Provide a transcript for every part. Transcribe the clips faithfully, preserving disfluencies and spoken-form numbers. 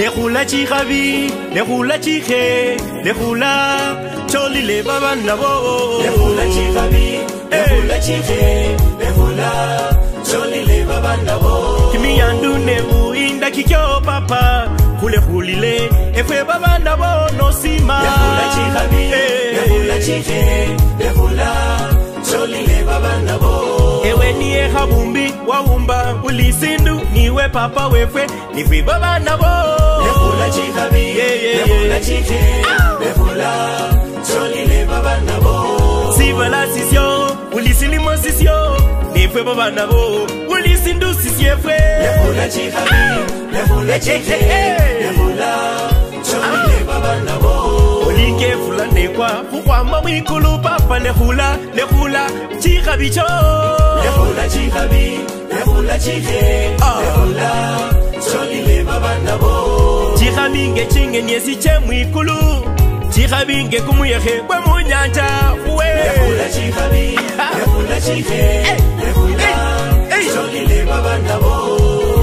les roula chirabi, les roula chiré, les roula, choli les babandabo. Les roula chirabi, les roula chiré, les roula, choli les babandabo. Kimi yandu nebu inda kikyo papa, kule hulile, efe babandabo no sima. Les roula chirabi, les roula chiré, les roula, choli les babandabo. Ewe niye habumbi, waumba, ulisindu, niwe papa wefe, nifi babandabo. Lefula chikabi, lefula chike, lefula, choli le babandabo. Sivala sisyo, ulisilimo sisyo, nife babandabo, ulisindu sisyefwe. Lefula chikabi, lefula chike, lefula, choli le babandabo. Olike fula nekwa, kukwa mamikulu papa lefula, lefula, chikabi cho. Lefula chikabi, lefula chike, lefula, choli le babandabo. Chikabinge chinge nyesi chemwikulu, chikabinge kumuyehe kwa munyanja uwe. Lefula chikabi, lefula chike, lefula, choli le babandabo.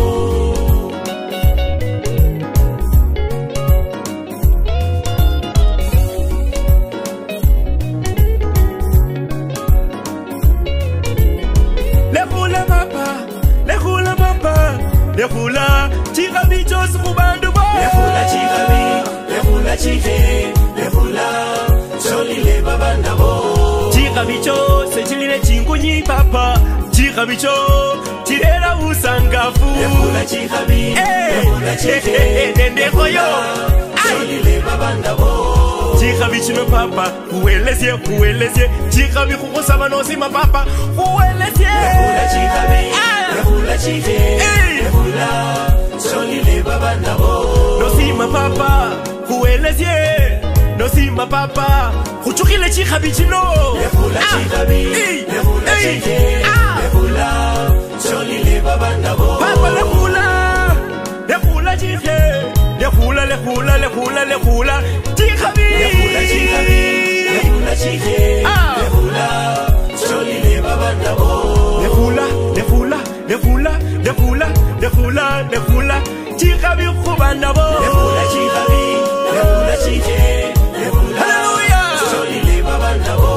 Lefula, chikabi chose kubandu bo. Lefula chikabi, lefula chike, lefula, choli le babandabo. Chikabi chose chilile chingunyi papa, chikabi chose chilera usangafu. Lefula chikabi, lefula chike, dende koyo, choli le babandabo. Chikabi chino papa, uwelesye, uwelesye, chikabi kukosaba nosima papa, uwelesye. Lefula chikabi, lefula chike, lefula, choli le babandabo. Nosima papa, uwelesye, nosima papa, kuchukile chikabi chino. Lefula chikabi, lefula chike, lefula, choli le babandabo. Papa lefula, lefula chike, lefula, lefula, lefula, lefula, chikabi. Lefula chikabi, lefula chike, lefula, choli le babandabo. Lefula, lefula, lefula, lefula, lefula, lefula, chikabi kubandabo. Lefula chikabi, lefula chike, lefula, choli le babandabo.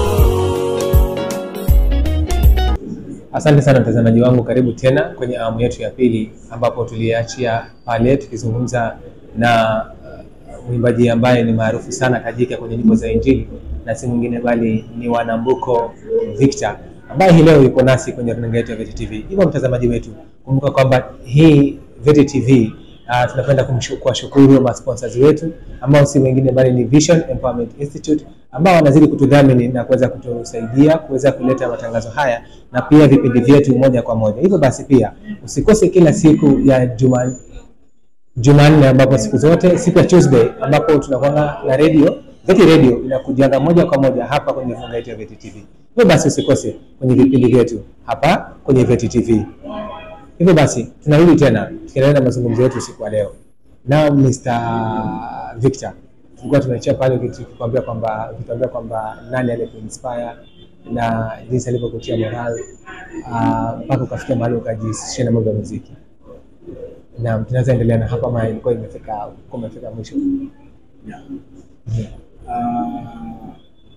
Asante sana mtazamaji wangu, karibu tena kwenye awamu yetu ya pili ambapo tuliachia pale tukizungumza na mwimbaji ambaye ni maarufu sana tajika kwenye nyimbo za Injili na si mwingine bali ni Wanambuko Victor ambaye hii leo yuko nasi kwenye runinga yetu ya V T T V. Hivyo mtazamaji wetu, kumbuka kwamba hii V T T V uh, tunapenda kumshukuru ma sponsors wetu ambao si wengine bali ni Vision Empowerment Institute ambao wanazidi kutudhamini na kuweza kutusaidia kuweza kuleta matangazo haya na pia vipindi vyetu moja kwa moja. Hivyo basi pia usikose kila siku ya Jumanne Jumanne ambapo siku zote siku ya Tuesday ambapo tunakuwa na radio Veti Radio inakuja moja kwa moja hapa kwenye runinga yetu ya V T T V. Hivyo basi usikose kwenye vipindi vyetu hapa kwenye V T T V. Hivyo basi tunarudi tena tukiendelea na mazungumzo yetu siku ya leo. Na mister Victor, tulikuwa tumeachia pale tukikwambia kwamba tukikwambia kwamba nani aliyekuinspire na jinsi alivyokutia moral mpaka uh, ukafikia mahali ukajishia na mambo ya muziki. Na tunaweza endelea na hapa mahali ilikuwa imefika kumefika mwisho. Yeah. Yeah. Uh,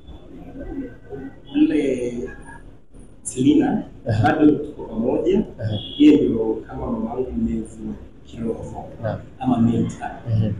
ile Selina bado tuko pamoja. Yeye ndio kama mamangu mlezi kiroho ama mentor.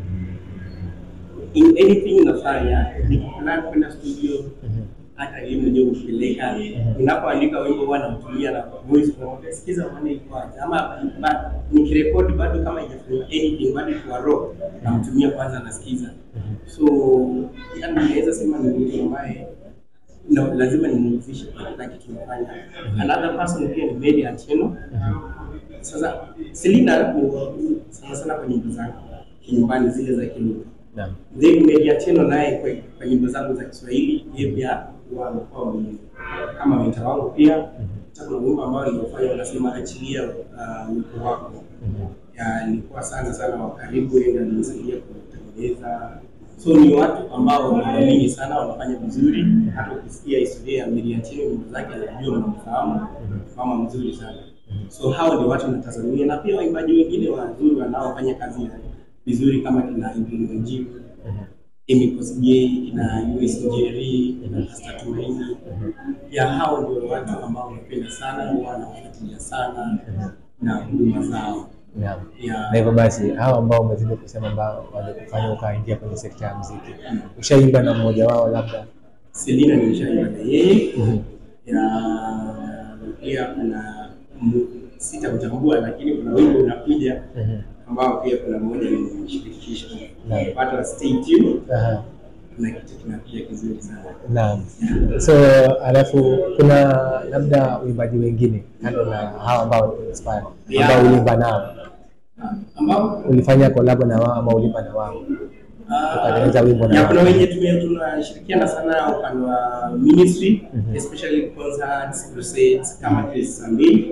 In anything nafanya nikipenda kwenda studio hata yeye mwenyewe upeleka ninapoandika wimbo huwa namtumia na voice note sikiza maana iko ama nikirekodi bado kama haijafanya anything bado kwa raw namtumia kwanza nasikiza. So yani naweza sema ni mtu ambaye no, lazima nimhusishe na kitu tunafanya. Another person pia ni media channel. Sasa Selina sana sana kwa nyimbo zangu kinyumbani zile za kilugha. Naam. Then media channel naye kwa, kwa nyimbo zangu za Kiswahili yeye pia wamekuwa kama mentor wangu pia. Kuna wimbo ambao nilifanya unasema achilia wimbo wako. Ya nilikuwa sana sana wa karibu yeye ananisaidia kutengeneza. So ni watu ambao wanaamini sana wanafanya vizuri, hata ukisikia historia ya Miriam Chini nyimbo zake anajua mnafahamu kama mzuri sana. So hao ndio watu natazamia na pia waimbaji wengine wazuri wanaofanya kazi ya vizuri kama kina Ibn Njiru, Amy Kosgei, kina U S Njeri, kina Pastor Tumaini. Ya hao ndio watu ambao napenda sana, wanafuatilia sana na huduma zao. Naam. Na hivyo basi hao ambao umezidi kusema ambao walikufanya ukaingia kwenye sekta ya muziki. Ushaimba na mmoja wao labda? Selina nimeshaimba na yeye. Ya pia kuna sitamtambua lakini kuna wimbo unakuja ambao pia kuna mmoja nimeshirikisha. Napata stay tuned. Aha. Na kitu kinakuja kizuri sana. Naam. So alafu kuna labda uimbaji wengine kando na hao ambao inspire ambao ulimba nao ambao ulifanya collab na wao ama ulimba na wao ukatengeneza wimbo na wao? Kuna wenye tunashirikiana sana upande wa ministry, especially concerts, crusades kama Chris Sambi,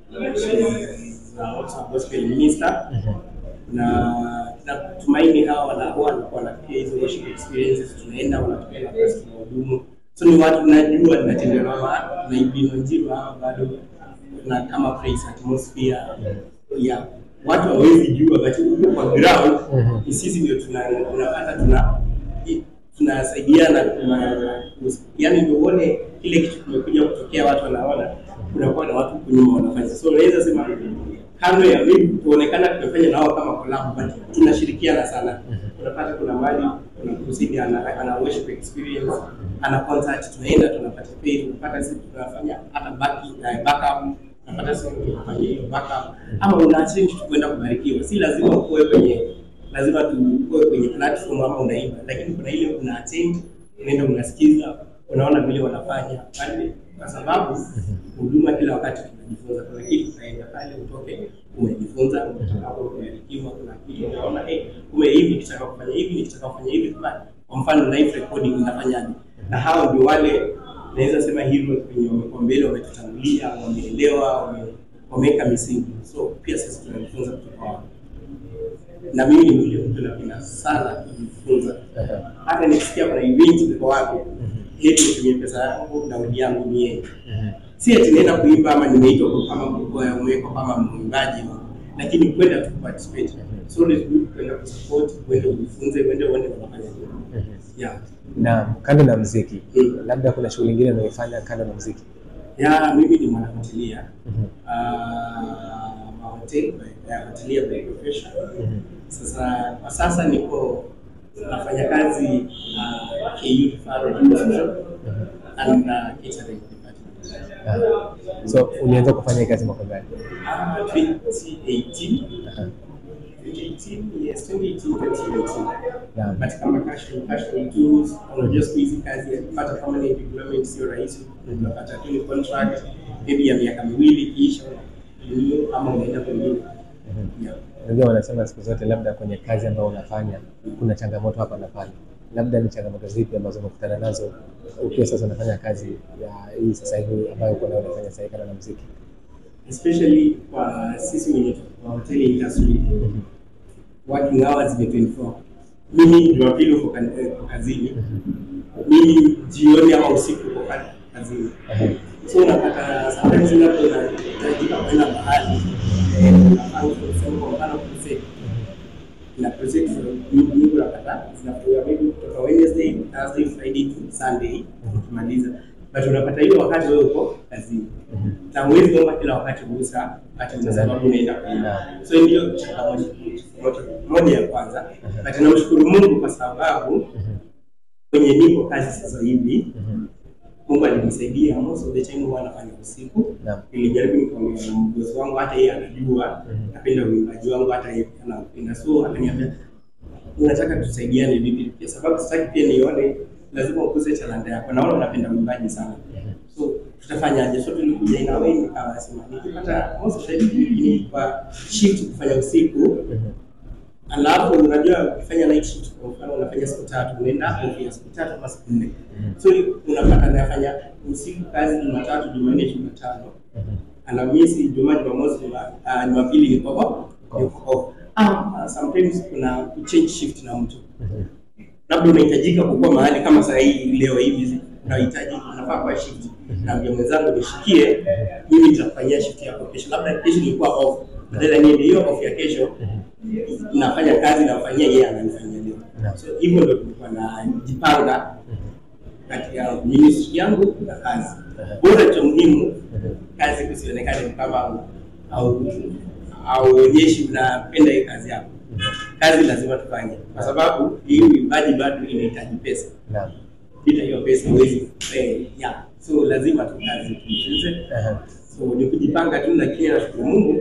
also a gospel minister. Na natumaini hawa wanakuwa wanapitia hizo worship experiences, tunaenda wanatupea nafasi ya hudumu. So ni watu najua tunatendea na Ibn Njiru hapa bado na kama praise atmosphere ya watu hawezi jua but kwa ground sisi ndio tunapata tuna tunasaidiana tuna yani ndio uone kile kitu kimekuja kutokea, watu wanaona kunakuwa na watu kunyuma wanafanya. So unaweza sema kando ya mimi kuonekana tumefanya nao kama collab but tunashirikiana sana. Unapata kuna mali kuna kusidi ana ana worship experience, ana concert tunaenda tunapata pay, tunapata sisi tunafanya hata back backup, tunapata sisi tunafanya hiyo backup ama una change kwenda kubarikiwa. Si lazima ukoe kwenye lazima tukoe kwenye platform ama unaimba, lakini kuna ile una change unaenda unasikiza unaona vile wanafanya pale, kwa sababu huduma kila wakati tunajifunza. Kuna kitu tunaenda pale utoke umejifunza hapo umebarikiwa, kuna kitu unaona eh ume hivi nikitaka kufanya hivi nikitaka kufanya hivi kwa mfano live recording unafanyaje. Na hao ndio wale naweza sema hivyo kwenye wamekuwa mbele wametutangulia, wameelewa, wameweka misingi. So pia sisi tunajifunza kutoka kwao. Na mimi ni yule mtu napenda sana kujifunza. Hata nikisikia kuna event kwa wapi yetu tumie pesa yangu na udi yangu ni yeye. Si eti nenda kuimba ama nimeitwa kama mkoa umewekwa kama mwimbaji, lakini kwenda tu participate. So it's good kwenda kusupport, kwenda kujifunza, kwenda uone wanafanya nini. Yeah. Na kando na muziki, labda kuna shughuli nyingine unayofanya kando na muziki? Ya mimi ni mwanahotelia. Ah, mahoteli ya hotelia by profession. Sasa kwa sasa niko nafanya kazi uh, K U Faro and uh, catering department. So ulianza kufanya kazi mwaka gani? Uh, twenty eighteen. Uh-huh. twenty eighteen, yes, twenty eighteen, twenty eighteen. Yeah. But kama cash flow, cash flow tools, unajua siku hizi kazi ya kupata permanent employment sio rahisi. Unapata tu contract maybe ya miaka miwili kisha ama unaenda kwingine. Yeah. Unajua wanasema siku zote labda kwenye kazi ambayo unafanya kuna changamoto hapa na pale. Labda ni changamoto zipi ambazo unakutana nazo ukiwa sasa unafanya kazi ya hii sasa hivi ambayo uko nayo unafanya sasa kana na muziki? Especially kwa sisi wenye kwa hotel industry. Working hours ni twenty-four. Mimi Jumapili uko kazini. Mimi jioni ama usiku uko kazini. So unapata sometimes unapohitajika kwenda mahali au kusema kwa mfano kusema na project nyingi unapata zinafanya maybe kutoka Wednesday, Thursday, Friday to Sunday kumaliza, but unapata hiyo wakati wewe uko kazini. Na huwezi kuomba kila wakati ruhusa hata kwa sababu unaenda kuenda. So ndio changamoto moja ya kwanza. But namshukuru Mungu kwa sababu kwenye niko kazi sasa hivi Mungu alinisaidia. Most of the time huwa nafanya usiku. Nilijaribu nikamwambia bosi wangu hata yeye anajua napenda uimbaji wangu, hata yeye anapenda. So akaniambia unataka tusaidiane vipi? Kwa sababu sitaki pia nione lazima ukuze talanta yako. Naona unapenda uimbaji sana. So tutafanyaje? So tulikuja ina wewe nikawasema nikipata most of the time ni kwa shift kufanya usiku. Alafu unajua ukifanya night shift kwa mfano unafanya siku tatu unaenda office siku tatu ama siku nne. So unapata nafanya usiku kazi Jumatatu, Jumanne, Jumatano. Alhamisi, Ijumaa, Jumamosi, Jumapili niko off. Ah, sometimes kuna change shift na mtu. Labda unahitajika kukua mahali kama saa hii leo hivi unahitaji unafaa kwa shift. Na mbia mwenzangu nishikie mimi nitafanyia shift yako kesho. Labda kesho nilikuwa off. Badala niende hiyo off ya kesho nafanya kazi nafanyia yeye ananifanyia leo. So hivyo ndio tulikuwa na jipanga katika ministry yangu na kazi. Bora cha muhimu kazi kusionekane kama au au wenyeshi unapenda hii kazi yako. Kazi lazima tufanye kwa sababu hii uimbaji bado inahitaji pesa. Naam. Bila hiyo pesa huwezi eh yeah. So lazima tukazi tuize. So ni kujipanga tu, lakini nashukuru Mungu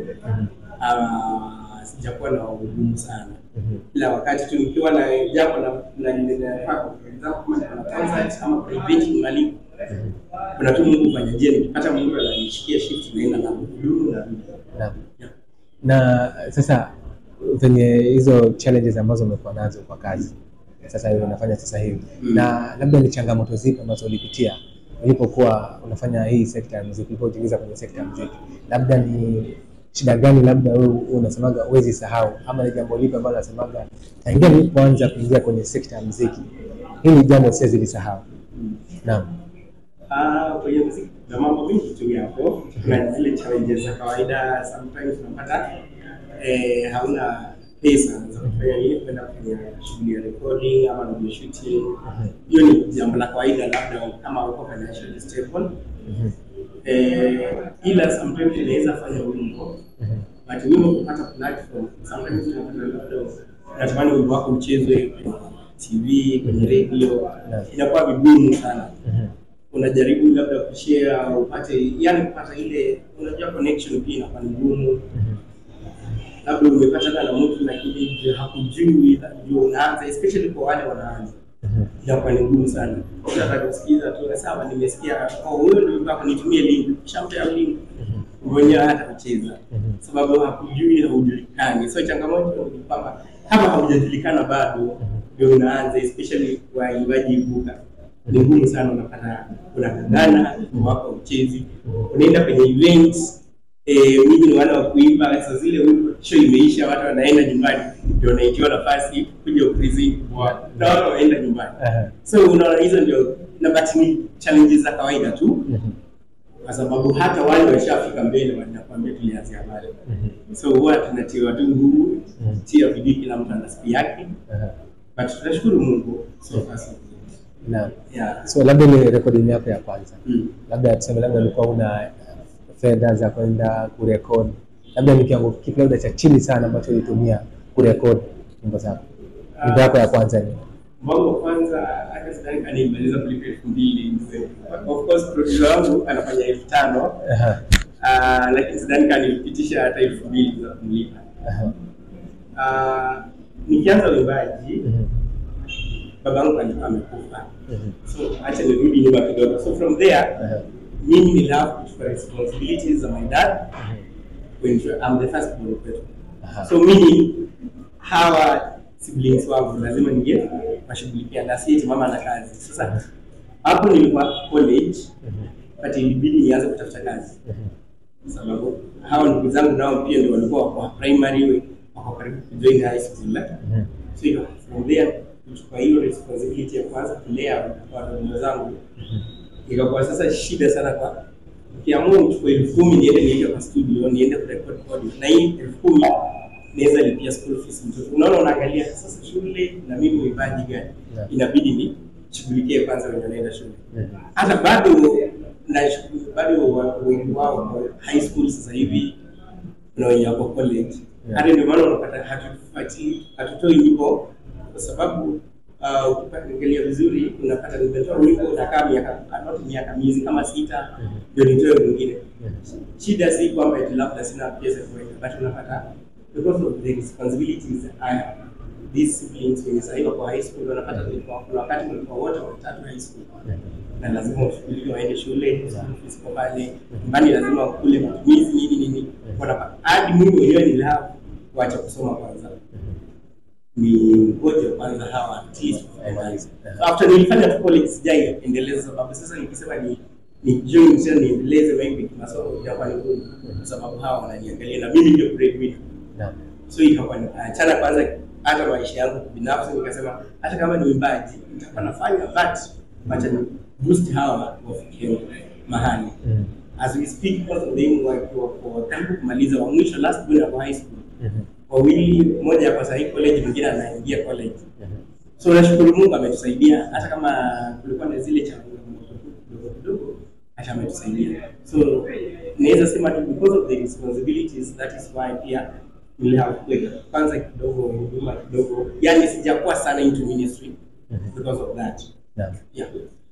ah sijakuwa na ugumu sana. Kila wakati tu nikiwa na jambo na na ninafanya for example kama na concert kama private mali kuna tu Mungu fanya je nikipata Mungu ananishikia shift naenda na hudumu na na na sasa venye hizo challenges ambazo umekuwa nazo kwa kazi sasa hivi unafanya sasa hivi mm. na labda ni changamoto zipi ambazo ulipitia ulipokuwa unafanya hii sekta ya muziki, ulipojiingiza kwenye sekta ya muziki, labda ni shida gani labda wewe unasemaga huwezi sahau, ama ni jambo lipi ambalo unasemaga tangia nilipoanza kuingia kwenye sekta ya muziki hili jambo siwezi lisahau? Naam. Ah, kwa hiyo muziki na mambo mengi tu hapo, kuna zile challenges za kawaida. Sometimes unapata eh hauna pesa za kufanya nini, kwenda kufanya shughuli ya recording ama video shooting. Hiyo ni jambo la kawaida, labda kama uko financially stable. Eh ila sometimes inaweza fanya wimbo but wimbo kupata platform sometimes unapata natamani wimbo wako uchezwe kwenye T V, kwenye radio, inakuwa vigumu sana. Unajaribu labda kushare upate, yani kupata ile unajua connection pia inakuwa ngumu. Labda umepata na mtu lakini hakujui ndio unaanza, especially kwa wale wanaanza. Inakuwa ngumu sana. Unataka kusikiza tu sawa, nimesikia oh wewe ndio mpaka nitumie link, kisha link mwenyewe hata kucheza sababu hakujui na hujulikani. So changamoto ni kwamba kama haujajulikana bado ndio unaanza, especially kwa waimbaji buka. Ni ngumu sana, unapata unakangana wako uchezi, unaenda kwenye events eh mimi ni wana wa kuimba sasa, zile wimbo show imeisha, watu wanaenda nyumbani, ndio naitiwa nafasi kuja kupresent kwa na watu waenda nyumbani. So unaona hizo ndio na but ni challenges za kawaida tu, kwa sababu hata wale washafika mbele wanakuambia tulianzia pale. So huwa tunatiwa tu nguvu, tia bidii, kila mtu ana speed yake, but tunashukuru Mungu so far. Na yeah. So labda ni recording yako ya kwanza mm. labda tuseme labda ulikuwa una fedha za kwenda kurekodi, labda ni kiwango kipi labda cha chini sana ambacho ulitumia kurekodi nyimbo zako? Nyimbo yako ya kwanza ni mambo kwanza hata sidhani kama nimeweza kulipa elfu mbili. Of course producer wangu anafanya elfu tano ah lakini sidhani kama nilipitisha hata elfu mbili za kumlipa. Ah nikianza uimbaji babangu alikuwa amekufa. So acha nirudi nyuma kidogo. So from there mimi ni love for responsibilities of my dad when I'm the first born. So mimi hawa siblings wangu lazima ninge mashughulikia, na si mama na kazi. Sasa hapo nilikuwa college but ilibidi nianze kutafuta kazi sababu hawa ndugu zangu nao pia ndio walikuwa kwa primary wako karibu kujoin high school. So from there kwa hiyo responsibility ya kwanza kulea watoto zangu ikakuwa sasa shida sana, kwa kiamua uchukue elfu kumi niende niende kwa studio niende kurekodi audio, na hii elfu kumi naweza lipia school fees mtoto. Unaona, unaangalia sasa shule na mimi uimbaji gani inabidi ni shughulikie kwanza wenye wanaenda shule. Hata bado na bado wengi wao high school sasa hivi na wenye wako college, hata ndio maana unapata hatufuati hatutoi nyimbo kwa sababu uh, ukiangalia vizuri unapata nimetoa wimbo na kama miaka not miaka miezi kama sita ndio nitoe mwingine. Shida si kwamba labda sina pesa kwa, but unapata because of the responsibilities I these siblings when you kwa high school wanapata kwa wakati mlikuwa wote watatu high school na lazima ushughulikie waende shule, fees kwa pale mbali, lazima kule matumizi nini nini, wanapata hadi mimi mwenyewe nilihapa kuacha kusoma kwanza ni ngoja kwanza hawa at least so after nilifanya tu college sijai endeleza, sababu sasa nikisema ni ni join tena niendeleze maybe masomo ya kwa ngumu kwa sababu hawa wananiangalia na mimi ndio breadwinner. So ikawa ni achana kwanza hata maisha yangu binafsi, nikasema hata kama ni uimbaji nitakuwa nafanya but acha ni boost hawa wafikie mahali. As we speak because of them work for karibu kumaliza wa mwisho last year wa high school wawili, moja kwa sahi college, mwingine anaingia college. So nashukuru Mungu ametusaidia, hata kama kulikuwa na zile changamoto kidogo kidogo, hata ametusaidia. So naweza sema tu because of the responsibilities, that is why pia we have like kwanza kidogo huduma kidogo, yani sijakuwa sana into ministry because of that. Yeah. Yeah.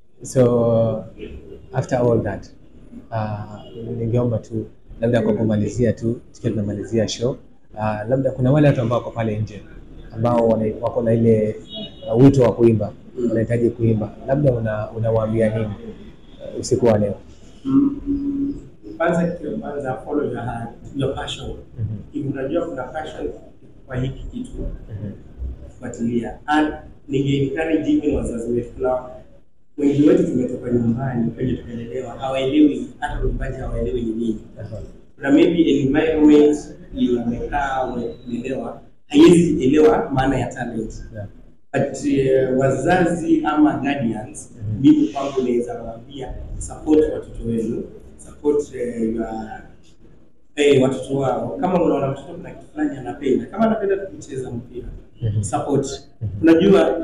So after all that, uh, ningeomba tu labda kwa kumalizia tu tukiwa tunamalizia show, uh, labda kuna wale watu ambao wako pale nje ambao wako na ile uh, wito wa kuimba, wanahitaji kuimba, labda una unawaambia nini uh, usiku wa leo? Mm, kwanza kitu kwanza follow your heart, your passion. Mm-hmm. Unajua kuna passion kwa hiki kitu. Mm-hmm. Fuatilia. And ninge encourage even wazazi wetu, na wengi wetu tumetoka nyumbani kwenye tumelelewa, hawaelewi hata nyumbani hawaelewi ni nini. Uh-huh. Na maybe environment imekaa umeelewa, haiwezi elewa maana ya talent. Yeah. But uh, wazazi ama guardians, mimi mm-hmm. kwangu naweza kuambia support watoto wenu, support uh, your eh watoto wao. Kama unaona mtoto kuna kitu fulani anapenda, kama anapenda kucheza mpira, mm-hmm. support. Mm-hmm. Unajua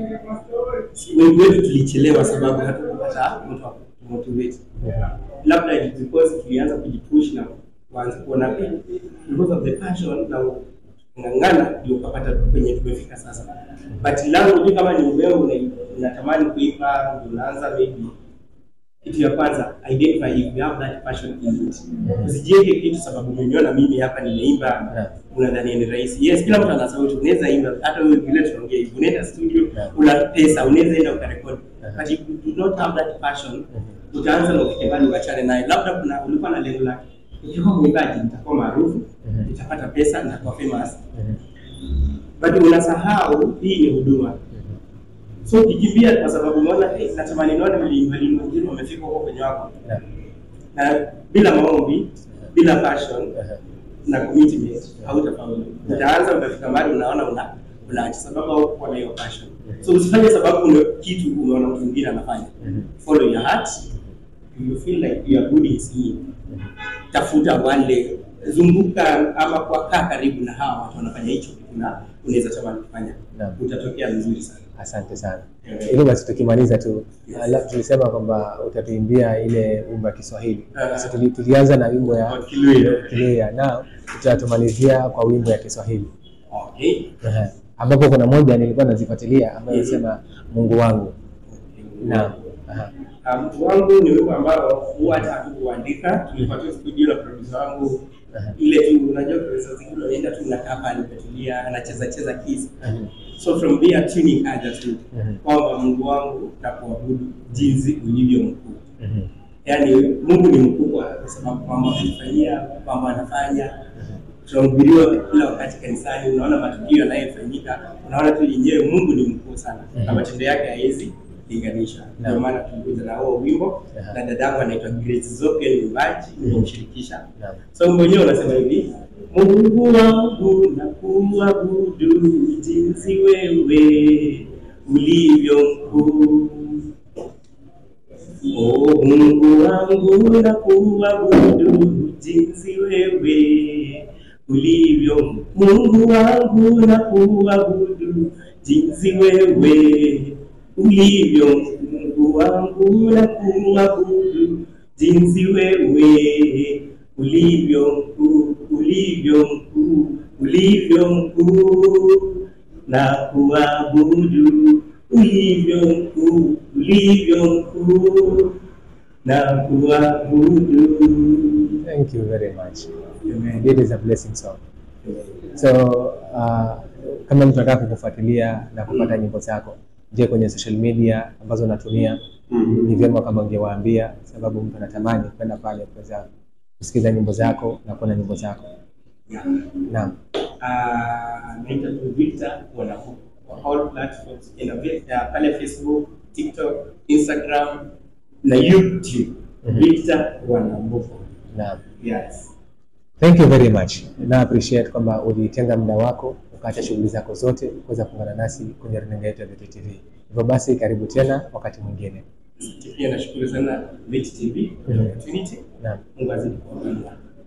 wengi wetu tulichelewa sababu hatukupata mtu wa motivate. Yeah. Labda it's because tulianza kujipush na kuanza kuona because of the passion na ngangana ndio ukapata kwenye tumefika sasa. But langu ni kama ni wewe unatamani kuimba, unaanza maybe kitu ya kwanza identify if you have that passion in it. Usijenge kitu sababu umeniona mimi hapa nimeimba unadhani ni rahisi. Yes, kila mtu ana sauti, unaweza imba, hata wewe vile tunaongea hivi unaenda studio una pesa, unaweza enda ukarekodi. But if you do not have that passion, utaanza na ukitembani uachane naye. Labda kuna ulikuwa na lengo lake, ukiwa mwimbaji nitakuwa maarufu, nitapata pesa, nitakuwa famous. But unasahau hii ni huduma. So ukikimbia kwa sababu unaona hey, natamani nione walimu wengine wamefika huko kwenye wako. Yeah. Na bila maombi, bila passion, uh-huh. na commitment, hautafaulu. Utaanza utafika mahali unaona una unaacha sababu au kwa hiyo passion. Uh-huh. So usifanye sababu una kitu umeona mtu mwingine anafanya. Uh-huh. Follow your heart. You feel like you are good in singing. Uh-huh. Tafuta wale, zunguka ama kwa kaa karibu na hawa watu wanafanya hicho kitu na unaweza tamani kufanya. Yeah. Utatokea vizuri sana. Asante sana. Hilo basi tukimaliza tu, yes. uh, tulisema kwamba utatuimbia ile wimbo wa Kiswahili. Sasa uh, tulianza na wimbo ya Kilea. Now tutatumalizia kwa wimbo ya Kiswahili. Okay. Uh, ambapo kuna moja nilikuwa nazifuatilia ambayo inasema mm -hmm. Mungu wangu. Naam. Uh, Mungu wangu ni wimbo ambao huwa hata kuandika, tulipata studio na producer wangu. Uh-huh. Ile tu unajua kwa sababu unaenda tu unakaa pale umetulia anacheza cheza keys. Uh-huh. So from there tuning aja tu kwamba Mungu wangu nakuabudu jinsi ulivyo mkuu. Uh-huh. Yaani Mungu ni mkubwa kwa sababu kwamba anafanyia mambo anafanya. Tunahubiriwa kila wakati kanisani, unaona matukio yanayofanyika, unaona tu yenyewe Mungu ni mkuu sana. Uh-huh. Na matendo yake haiwezi linganisha. No. Ndio maana tulikuja na huo wimbo. Uh-huh. Na dadangu anaitwa Grace Zoke ni mbaji nimemshirikisha. No. So mwenyewe unasema hivi, Mungu wangu nakuabudu jinsi wewe ulivyo mkuu. Oh Mungu wangu nakuabudu jinsi wewe ulivyo. Mungu wangu nakuabudu jinsi wewe ulivyo. Mungu wangu nakuabudu jinsi wewe ulivyo mkuu, ulivyo mkuu, ulivyo mkuu. Nakuabudu ulivyo mkuu, ulivyo mkuu. Nakuabudu. Thank you very much. Amen. It is a blessing song. So uh, kama mtu anataka kukufuatilia na kupata nyimbo zako, je, kwenye social media ambazo unatumia, mm-hmm. ni vyema kama ungewaambia sababu mtu anatamani kwenda pale kuweza kusikiza nyimbo zako na kuona nyimbo zako. Yeah. Naam. Ah, naitwa Victor Wanafu kwa all platforms in uh, pale Facebook, TikTok, Instagram na YouTube. Mm-hmm. Victor Wanafu. Naam. Yes. Thank you very much. Na appreciate kwamba ulitenga muda wako ukaacha shughuli zako zote kuweza kuungana nasi kwenye runinga yetu ya V T T V. Hivyo basi karibu tena wakati mwingine. Pia nashukuru sana V T T V kwa opportunity. Naam. Mungu azidi kuwabariki. Naam.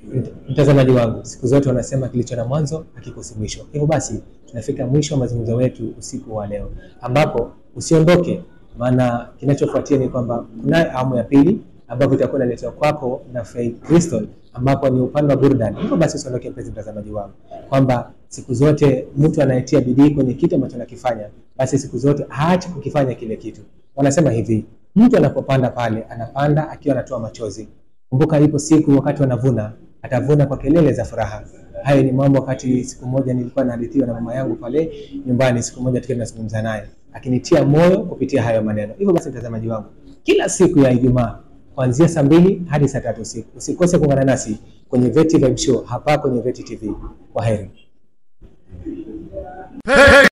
Mtazamaji wangu, siku zote wanasema kilicho na mwanzo hakikosi mwisho. Hivyo basi tunafika mwisho wa mazungumzo wetu usiku wa leo, ambapo usiondoke, maana kinachofuatia ni kwamba kuna awamu ya pili ambapo itakuwa inaletwa kwako na Faith Crystal, ambapo ni upande wa burudani. Hivyo basi usiondoke mpenzi mtazamaji wangu, kwamba siku zote mtu anayetia bidii kwenye kitu ambacho anakifanya, basi siku zote haachi kukifanya kile kitu. Wanasema hivi, mtu anapopanda pale anapanda akiwa anatoa machozi. Kumbuka ipo siku wakati wanavuna, atavuna kwa kelele za furaha. Hayo ni mambo wakati siku moja nilikuwa nahadithiwa na mama yangu pale nyumbani, siku moja tukiwa tunazungumza naye, akinitia moyo kupitia hayo maneno. Hivyo basi mtazamaji wangu, kila siku ya Ijumaa kuanzia saa mbili hadi saa tatu usiku usikose kuungana nasi kwenye Veti Vibe Show hapa kwenye Veti T V. Kwaheri.